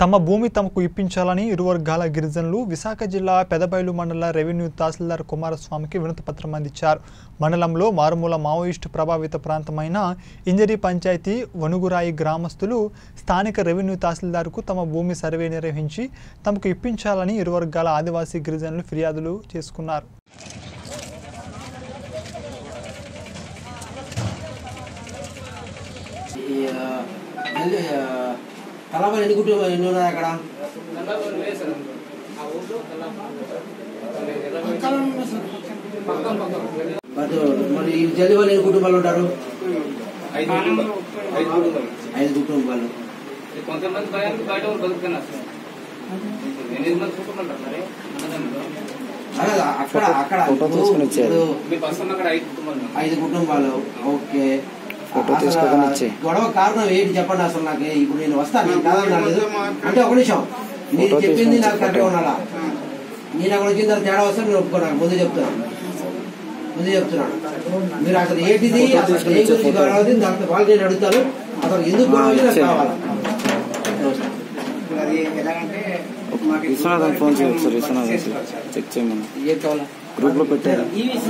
తమ భూమి తమకు ఇప్పించాలని ఇరు వర్గాల గిరిజనులు విశాఖ జిల్లా పెదబైలు మండల రెవెన్యూ తహసీల్దార్ కుమారస్వామికి వినతి పత్రం అందించారు. మండలంలో మారుమూల మావోయిస్టు ప్రభావిత ప్రాంతమైన ఇంజరి పంచాయతీ వనుగురాయి గ్రామస్తులు స్థానిక రెవెన్యూ తహసీల్దార్కు తమ భూమి సర్వే నిర్వహించి తమకు ఇప్పించాలని ఇరు వర్గాల ఆదివాసీ గిరిజనులు ఫిర్యాదులు చేసుకున్నారు. కలవలు ఎన్ని కుటుంబం ఎన్ని ఉన్నాయి అక్కడ? మరి జల్లి వాళ్ళు ఎన్ని కుటుంబాలు ఉంటారు? 5 కుటుంబాలు. కొంతమంది భయానికి బయట బతుకుతున్నారు సార్. 8 మంది కుటుంబాలు అక్కడ అక్కడ 5 కుటుంబాలు. ఓకే, గొడవ కారణం ఏంటి చెప్పండి అసలు నాకు. ఇప్పుడు నేను వస్తాను కాదనలేదు అంటే ఒక నిమిషం, మీరు చెప్పింది నాకు కరెక్ట్గా ఉండాలా. నేను అక్కడ వచ్చిన తర్వాత తేడా వస్తే నేను ఒప్పుకున్నాను. ముందు చెప్తున్నాను మీరు అసలు ఏంటిది అసలు ఏం గురించి కావాలి దాంతో వాళ్ళు నేను అడుగుతాను. అసలు ఎందుకు గొడవ నాకు కావాలి. అది ఎలాగంటే విశ్వనాథ్ ఫోన్ చేయాలి. విశ్వనాథ్ చెక్ చేయమని ఏం కావాలా గ్రూప్ లో పెట్టారు.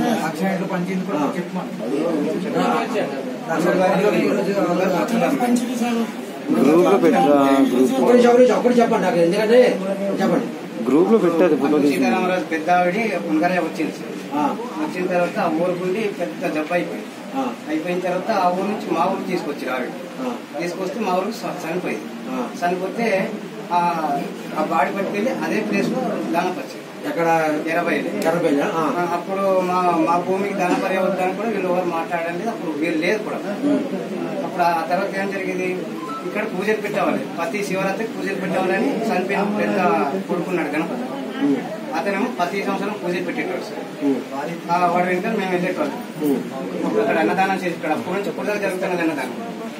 గ్రూప్ లో పెట్టారా? ఒకటి చెప్పండి నాకు, ఎందుకంటే చెప్పండి. గ్రూప్ లో పెట్టారు. సీతారామరాజు పెద్ద ఆవిడ ఉనగానే వచ్చింది సార్. వచ్చిన తర్వాత ఆ ఊరుకుండి పెద్ద జబ్బ అయిపోయిన తర్వాత ఆ ఊరు నుంచి మా ఊరికి తీసుకొచ్చారు. ఆవిడ తీసుకొస్తే మా ఊరికి చనిపోయింది. చనిపోతే ఆ బాడీ పట్టుకెళ్ళి అదే ప్లేస్ లో దానపరిచారు. ఎక్కడ? 80. అప్పుడు మా భూమికి ధనపర్య వద్దని కూడా వీళ్ళు ఎవరు మాట్లాడండి. అప్పుడు వీళ్ళు లేదు కూడా. అప్పుడు ఆ తర్వాత ఏం జరిగింది, ఇక్కడ పూజలు పెట్టేవాళ్ళు. ప్రతి శివరాత్రికి పూజలు పెట్టేవాళ్ళని చనిపోయిన పెద్ద కొడుకున్నాడు గణపతి. అతనేమో ప్రతి సంవత్సరం పూజలు పెట్టేటోడు సార్. వాడి వెంట మేము వెళ్ళేటోళ్ళు. అప్పుడు అక్కడ అన్నదానం చేసి ఇక్కడ అప్పుడు నుంచి ఎప్పుడు దాకా జరుగుతున్నది అన్నదానం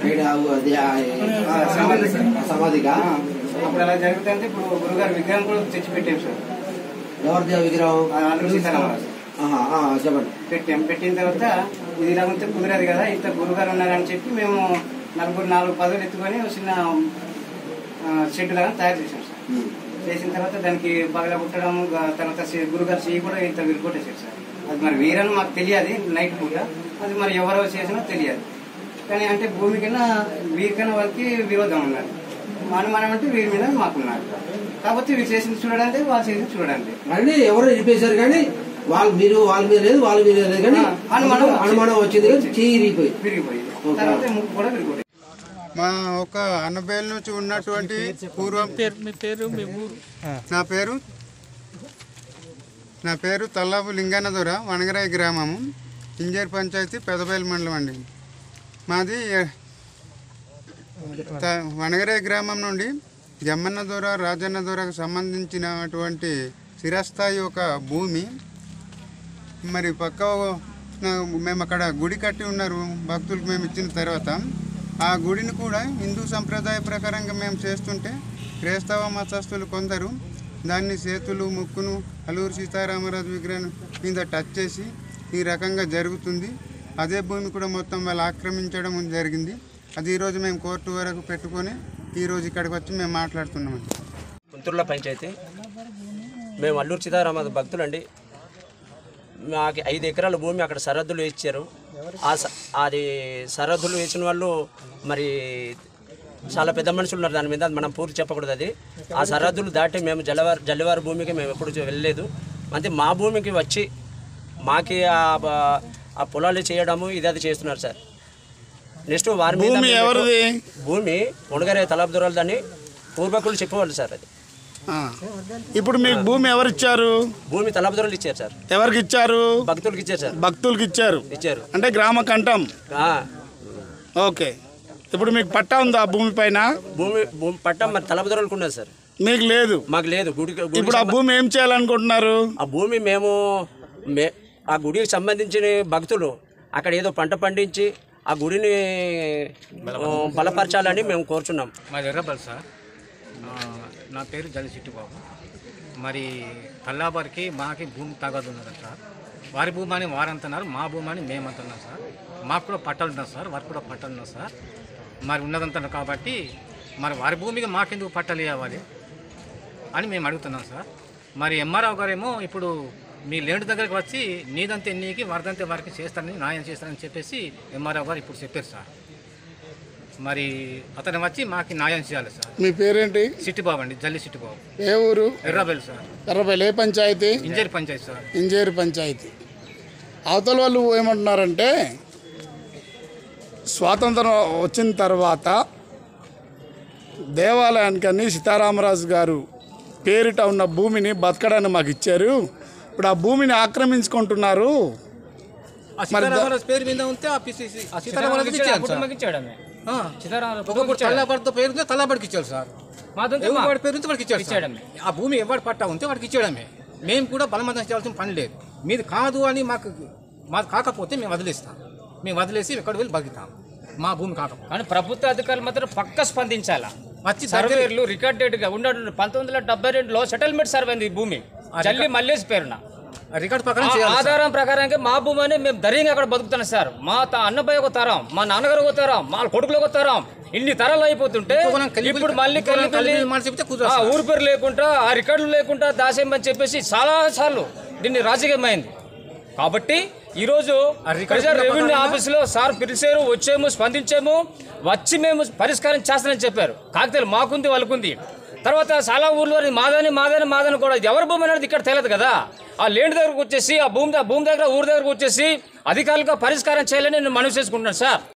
సమాధిగా. అప్పుడు అలా జరుగుతుంటే ఇప్పుడు గురుగారు విగ్రహం కూడా తెచ్చి పెట్టాం సార్. ఎవరిది విగ్రహం? సీతారామరాజు చెప్పండి. పెట్టిన తర్వాత ఇది ఇలా ఉంటే కుదరదు కదా, ఇంత గురుగారు ఉన్నారని చెప్పి మేము 4 పదవులు ఎత్తుకొని చిన్న షెడ్ లాగా తయారు చేసాం సార్. చేసిన తర్వాత దానికి పగల కుట్టడం, తర్వాత గురుగారు చెయ్యి కూడా ఇంత విరుకొట్టేసారు సార్. అది మరి వీరని మాకు తెలియదు నైట్ పూట. అది మరి ఎవరో చేసినా తెలియదు. కానీ అంటే భూమికైనా వీరికైనా వాళ్ళకి విరోధం ఉన్నారు. మనం అంటే వీరి మీద మాకున్నారు. కాబట్టి వీరు చేసింది చూడండి, వాళ్ళు చేసింది చూడండి. అంటే ఎవరో నిలిపేశారు కానీ వాళ్ళ మీద లేదు, వాళ్ళ మీద లేదు కానీ అనుమానం వచ్చింది కానీ చెయ్యి విరిగిపోయి తర్వాత ముక్కు కూడా విరిగిపోయి. మా ఒక అన్నబేలు నుంచి ఉన్నటువంటి పూర్వం నా పేరు తల్లాపు లింగన్నదొర, వనగరాయి గ్రామము, ఇంజర్ పంచాయతీ, పెదబైలు మండలం అండి. మాది వనగరాయి గ్రామం నుండి జమ్మన్న దొర, రాజన్న దొరకు సంబంధించినటువంటి స్థిరస్థాయి ఒక భూమి. మరి పక్క మేము అక్కడ గుడి కట్టి ఉన్నారు భక్తులకు మేము ఇచ్చిన తర్వాత. ఆ గుడిని కూడా హిందూ సంప్రదాయ ప్రకారంగా మేము చేస్తుంటే క్రైస్తవ మతస్థులు కొందరు దాన్ని చేతులు ముక్కును అల్లూరి సీతారామరాజు విగ్రహం మీద టచ్ చేసి ఈ రకంగా జరుగుతుంది. అదే భూమి కూడా మొత్తం వాళ్ళు ఆక్రమించడం జరిగింది. అది ఈరోజు మేము కోర్టు వరకు పెట్టుకొని ఈరోజు ఇక్కడికి వచ్చి మేము మాట్లాడుతున్నామండి. కుంతుర్ల పంచాయతీ, మేము అల్లూరి సీతారామరాజు భక్తులండి. మాకు 5 ఎకరాల భూమి అక్కడ సరహద్దులు ఇచ్చారు. అది సరహద్దులు వేసిన వాళ్ళు మరి చాలా పెద్ద మనుషులు ఉన్నారు దాని మీద, మనం పూర్తి చెప్పకూడదు. అది ఆ సరహద్దులు దాటి మేము జల్లివారి భూమికి మేము ఎప్పుడు వెళ్ళలేదు. అంటే మా భూమికి వచ్చి మాకి ఆ పొలాలు చేయడము ఇది చేస్తున్నారు సార్. నెక్స్ట్ వారి మీద భూమి వనగరాయి తలాపుదొరలు దాన్ని పూర్వకులు చెప్పేవాళ్ళు సార్. అది ఇప్పుడు మీకు భూమి ఎవరు ఇచ్చారు? భూమి తలాపుదొరలు ఇచ్చారు సార్. ఎవరికి ఇచ్చారు? భక్తులకి ఇచ్చారు సార్. భక్తులకి ఇచ్చారు అంటే గ్రామ కంఠం. ఓకే, ఇప్పుడు మీకు పట్టా ఉందా భూమి పైన? భూమి పట్టా మరి తలాపుదొరలకు ఉన్నది సార్. మీకు లేదు? మాకు లేదు. ఇప్పుడు ఆ భూమి ఏం చేయాలనుకుంటున్నారు? ఆ భూమి ఆ గుడికి సంబంధించిన భక్తులు అక్కడ ఏదో పంట పండించి ఆ గుడిని బలపరచాలని మేము కోరుచున్నాం. మాది ఎర్రబల్ సార్. నా పేరు జలిసిట్టు బాబు. మరి తల్లాబారికి మాకి భూమి తగదున్నది సార్. వారి భూమి అని వారంటున్నారు, మా భూమి అని మేమంటున్నాం సార్. మాకు కూడా పట్టాలు ఉన్నాయి సార్, వారికి కూడా పట్టాలు ఉన్నాయి సార్. మరి ఉన్నదంతా కాబట్టి మరి వారి భూమికి మాకెందుకు పట్టాలు ఇవ్వాలి అని మేము అడుగుతున్నాం సార్. మరి ఎంఆర్ఓ గారేమో ఇప్పుడు మీ ల్యాండ్ దగ్గరికి వచ్చి నీదంతే నీకి వారిదంతే వారికి చేస్తానని న్యాయం చేస్తానని చెప్పేసి ఎంఆర్ఓ గారు ఇప్పుడు చెప్పారు సార్. మరి అతను వచ్చి మాకు న్యాయం చేయాలి సార్. మీ పేరేంటి? సిట్టిబాబు అండి, జల్లి సిట్టిబాబు. ఏ ఊరు? ఎర్రబెల్లి సార్. ఎర్రబెల్లి ఏ పంచాయతీ? ఇంజేరి పంచాయతీ సార్. ఇంజేరి పంచాయతీ. అవతల వాళ్ళు ఏమంటున్నారంటే స్వాతంత్రం వచ్చిన తర్వాత దేవాలయానికని సీతారామరాజు గారు పేరిట ఉన్న భూమిని బతకడాన్ని మాకు ఇచ్చారు, ఇప్పుడు ఆ భూమిని ఆక్రమించుకుంటున్నారు. సీతారామరాజు పేరు మీద ఉంటే ఆ పిసిసి సీతారామరాజు తల్లాబడితో పేరు ఉంటే తల్లాబడికి ఇచ్చారు సార్. ఎవరి పేరు ఉంటే వాడికి ఇచ్చాడు. ఆ భూమి ఎవరి పట్టా ఉంటే వాడికి ఇచ్చేయడమే. మేము కూడా బలవంతం చేయాల్సిన పని లేదు. మీది కాదు అని మాకు కాకపోతే మేము వదిలేస్తాం. మేము వదిలేసి ఎక్కడ వెళ్ళి బతుకుతాం మా భూమి కాకపోతే. కానీ ప్రభుత్వ అధికారులు మాత్రం పక్క స్పందించాలా. వచ్చి సర్వేర్లు రికార్డెడ్గా ఉన్న 1972లో సెటిల్మెంట్ సర్వే ఈ భూమి జల్లి మల్లేసి పేరున రికార్డు ప్రకారం ఆధారం ప్రకారంగా మా భూమి అని మేము ధైర్యంగా అక్కడ బతుకుతున్నాం సార్. మా అన్నపై ఒక తరం, మా నాన్నగారు ఒక తరం, మా కొడుకులు ఒక తరం, ఇన్ని తరాలు అయిపోతుంటే ఇప్పుడు మళ్ళీ ఊరి పేరు లేకుండా ఆ రికార్డులు లేకుండా దాసేయమని చెప్పేసి చాలా సార్లు దీన్ని రాజకీయమైంది. కాబట్టి ఈరోజు రెవెన్యూ ఆఫీసులో సార్ పిలిచారు, వచ్చాము, స్పందించాము, వచ్చి మేము పరిష్కారం చేస్తానని చెప్పారు. కాకపోతే మాకుంది వాళ్ళకుంది. తర్వాత చాలా ఊర్లో మాదని కూడా ఎవరి భూమి అనేది ఇక్కడ తెలియదు కదా. ఆ ల్యాండ్ దగ్గరకు వచ్చేసి ఆ భూమి దగ్గర ఊరి దగ్గరకు వచ్చేసి అధికారులుగా పరిష్కారం చేయాలని నేను మనవి చేసుకుంటున్నాను సార్.